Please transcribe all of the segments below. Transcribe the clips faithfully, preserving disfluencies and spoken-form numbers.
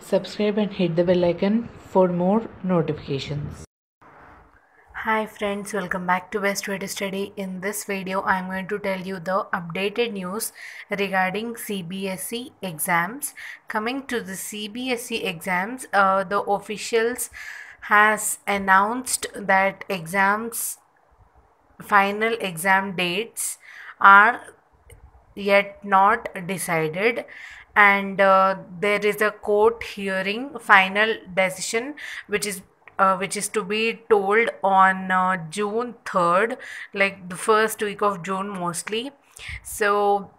subscribe and hit the bell icon for more notifications. Hi friends, welcome back to Best Way to Study. In this video, I am going to tell you the updated news regarding C B S E exams. Coming to the C B S E exams, uh, the officials has announced that exams, final exam dates are yet not decided, and uh, there is a court hearing final decision which is uh, which is to be told on uh, June third, like the first week of June mostly. So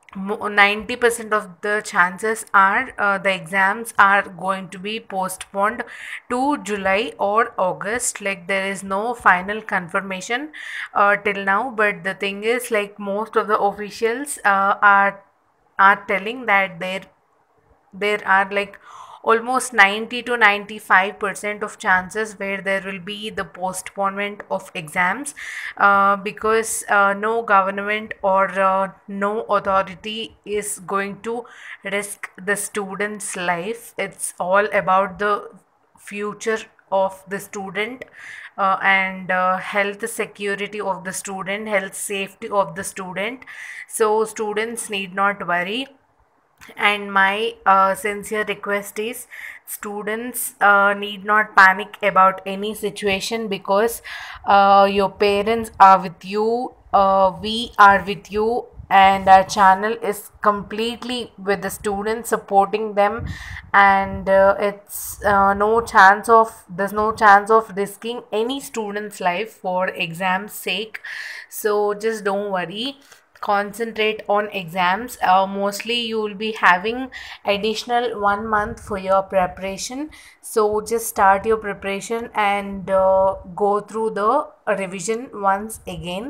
ninety percent of the chances are uh, the exams are going to be postponed to July or August. Like there is no final confirmation uh, till now, but the thing is, like, most of the officials uh, are are telling that there there are like almost ninety to ninety-five percent of chances where there will be the postponement of exams, uh, because uh, no government or uh, no authority is going to risk the student's life. It's all about the future of the student, uh, and uh, health security of the student, health safety of the student. So students need not worry, and my uh, sincere request is students uh, need not panic about any situation, because uh, your parents are with you, uh, we are with you, and our channel is completely with the students, supporting them. And uh, it's uh, no chance of there's no chance of risking any student's life for exam's sake. So just don't worry, concentrate on exams. Uh, mostly you will be having additional one month for your preparation, so just start your preparation and uh, go through the revision once again.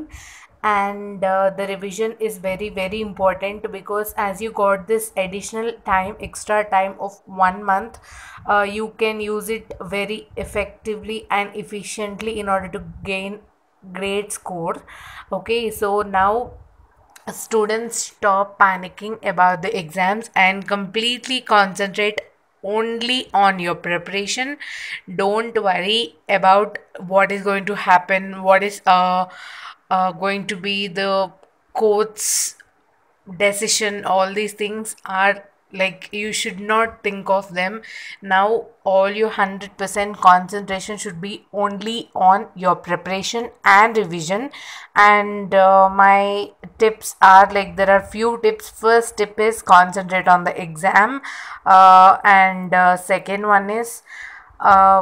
And uh, the revision is very very important, because as you got this additional time, extra time of one month, uh, you can use it very effectively and efficiently in order to gain great score. Okay, so now students stop panicking about the exams and completely concentrate only on your preparation. Don't worry about what is going to happen, what is uh, uh going to be the court's decision. All these things are, like, you should not think of them now. All your one hundred percent concentration should be only on your preparation and revision. And uh, my tips are, like, there are few tips. First tip is concentrate on the exam, uh, and uh, second one is uh,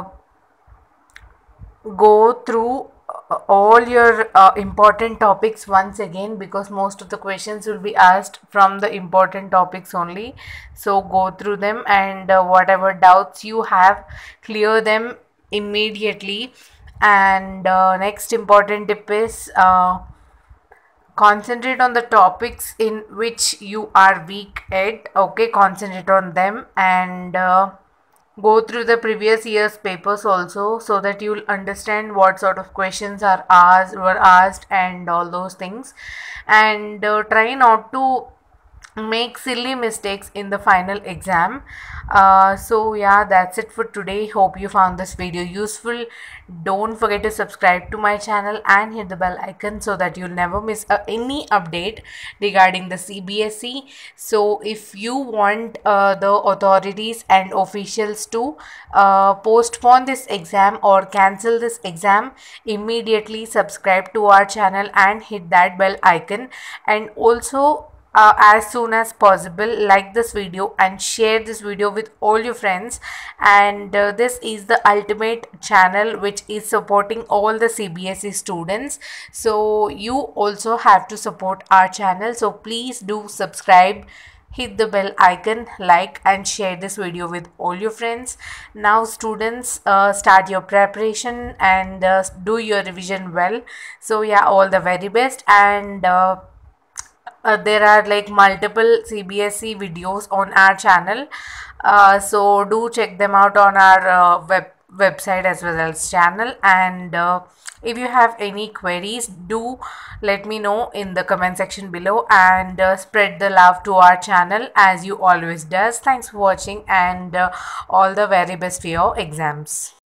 go through uh, all your uh, important topics once again, because most of the questions will be asked from the important topics only. So go through them, and uh, whatever doubts you have, clear them immediately. And uh, next important tip is uh, concentrate on the topics in which you are weak at. Okay, concentrate on them, and uh, go through the previous year's papers also, so that you'll understand what sort of questions are asked were asked and all those things. And uh, try not to make silly mistakes in the final exam. Uh, so yeah, that's it for today. Hope you found this video useful. Don't forget to subscribe to my channel and hit the bell icon, so that you'll never miss uh, any update regarding the C B S E. So if you want uh, the authorities and officials to uh, postpone this exam or cancel this exam, immediately subscribe to our channel and hit that bell icon. And also, uh, as soon as possible, like this video and share this video with all your friends. And uh, this is the ultimate channel which is supporting all the C B S E students, so you also have to support our channel. So please do subscribe, hit the bell icon, like and share this video with all your friends. Now students, uh, start your preparation and uh, do your revision well. So yeah, all the very best. And uh, uh, there are like multiple C B S E videos on our channel, uh, so do check them out on our uh, web website as well as channel. And uh, if you have any queries, do let me know in the comment section below, and uh, spread the love to our channel as you always does. Thanks for watching, and uh, all the very best for your exams.